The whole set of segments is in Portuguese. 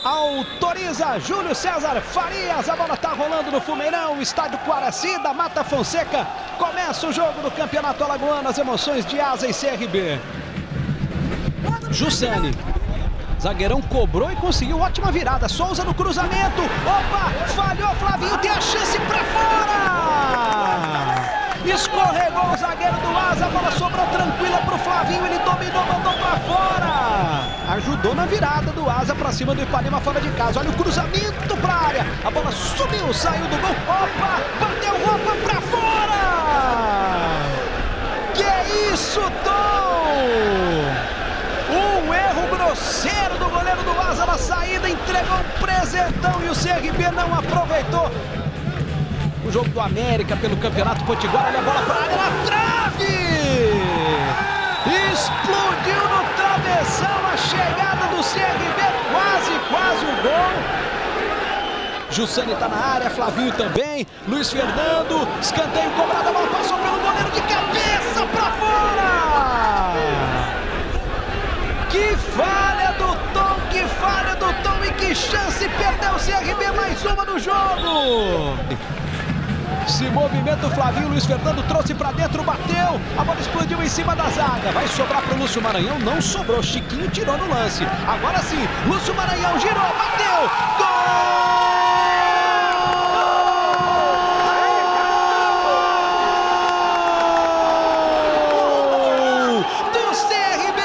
Autoriza Júlio César Farias, a bola está rolando no Fumeirão, estádio Quaraci da Mata Fonseca. Começa o jogo do Campeonato Alagoano, as emoções de Asa e CRB. Jussani, zagueirão cobrou e conseguiu ótima virada. Souza no cruzamento, opa, falhou, Flavinho tem a chance para fora. Escorregou o zagueiro do Asa, a bola sobrou tranquila para o Flavinho, ele dominou, mandou para fora. Ajudou na virada do Asa para cima do Ipanema fora de casa. Olha o cruzamento para a área, a bola subiu, saiu do gol, opa, bateu roupa para fora. Que isso, Tom! Um erro grosseiro do goleiro do Asa na saída, entregou um presentão e o CRB não aproveitou. O jogo do América pelo Campeonato Potiguar, olha a bola para a área, na trave! Explodiu no travessão a chegada do CRB, quase o gol. Jussani está na área, Flavinho também, Luiz Fernando, escanteio cobrado, a bola passou pelo goleiro de cabeça para fora! Que falha do Tom e que chance, perdeu o CRB, mais uma no jogo! Se movimenta o Flavinho, Luiz Fernando trouxe para dentro, bateu, a bola explodiu em cima da zaga, vai sobrar para o Lúcio Maranhão, não sobrou, Chiquinho tirou no lance, agora sim, Lúcio Maranhão girou, bateu, gol! Do CRB!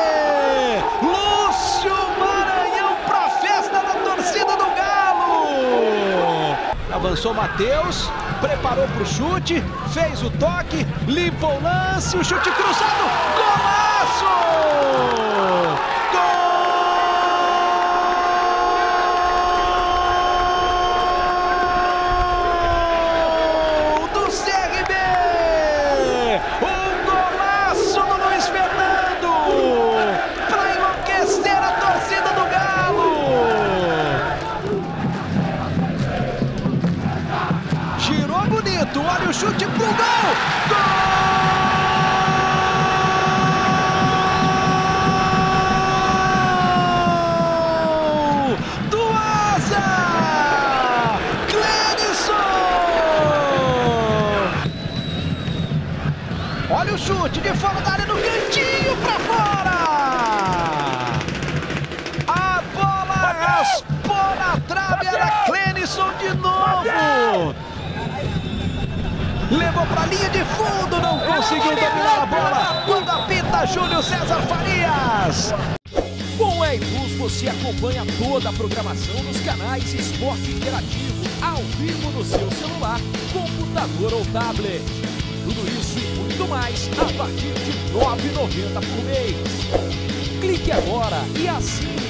Lúcio Maranhão para a festa da torcida do Galo! Avançou Matheus, preparou para o chute, fez o toque, limpou o lance, o chute cruzado, golaço! Gol do CRB! Um golaço do Luiz Fernando para enlouquecer a torcida do Galo! Girou bonito, olha o chute pro gol! Gol do Asa! Clenisson! Olha o chute de fora da área no cantinho pra fora! A bola raspou na trave, era Clenisson de novo! Levou para a linha de fundo, não conseguiu dominar a bola. Quando apita Júlio César Farias. Com a E-Plus você acompanha toda a programação nos canais Esporte Interativo, ao vivo no seu celular, computador ou tablet. Tudo isso e muito mais a partir de R$ 9,90 por mês. Clique agora e assine